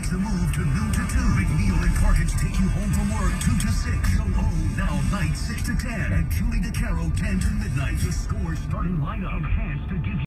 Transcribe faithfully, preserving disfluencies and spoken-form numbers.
makes the move to noon to two. McNeil and Cartage take you home from work two to six. Yo ho, now night six to ten. And Julie DeCaro ten to midnight. The score starting lineup. Enhanced to give you